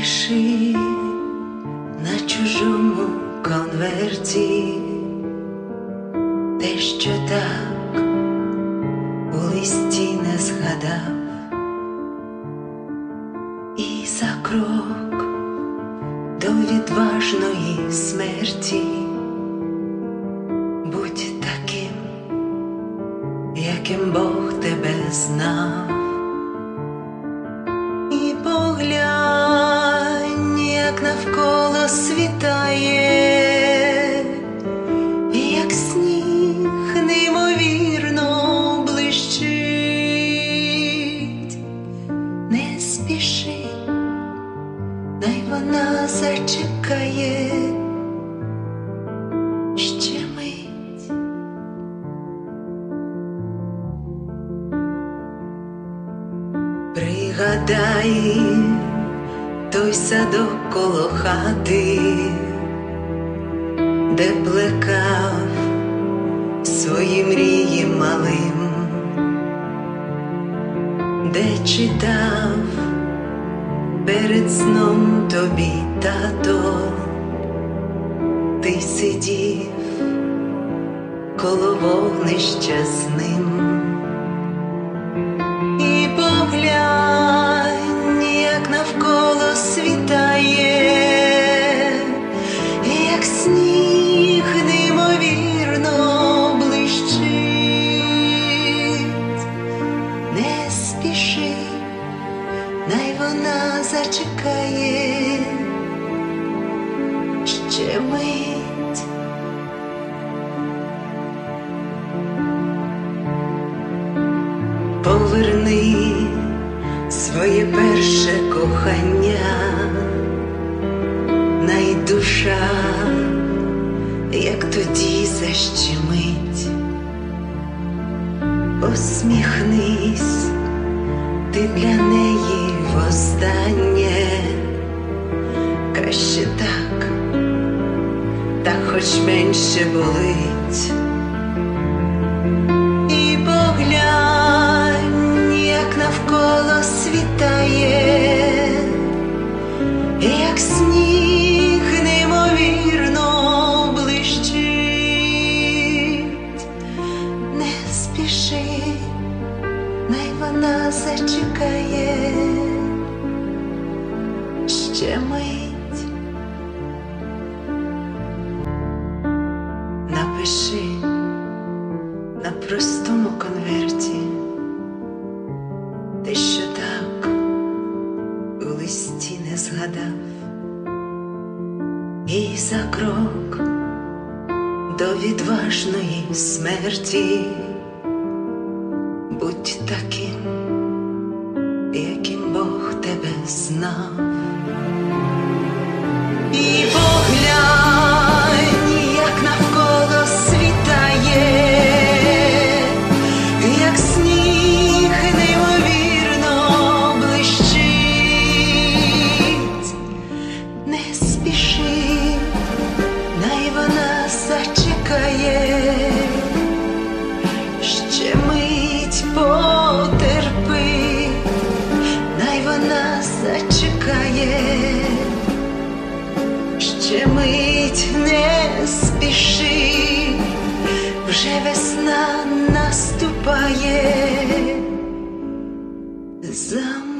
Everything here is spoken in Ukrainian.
Напиши на чужому конверті те, що так у листі не згадав, і за крок до відважної смерті будь таким, яким Бог тебе знав. І поглянь, як навколо світає, і як сніг неймовірно блищить. Не спіши, най вона зачекає ще мить. Пригадай той садок коло хати, де плекав свої мрії малим, де читав перед сном тобі тато. Ти сидів коло вогнища з ним. І поглянь, як навколо світає, як сніг неймовірно блищить. Не спіши, най вона зачекає ще мить. Поверни своє перше кохання, най душа, як тоді защемить. Посміхнись ти для неї востаннє, краще так, та хоч менше болить. І поглянь, як навколо світає, як сніг неймовірно блищить. Не спіши, най вона зачекає ще мить. Напиши на простому конверті те, що так у листі не згадав, і за крок до відважної смерті будь таким, яким Бог тебе знав. І поглянь, як навколо світає, як сніг неймовірно блищить. Не спіши, най вона зачекає ще мить. Потерпи, най вона зачекає ще мить. Не спіши, вже весна наступає.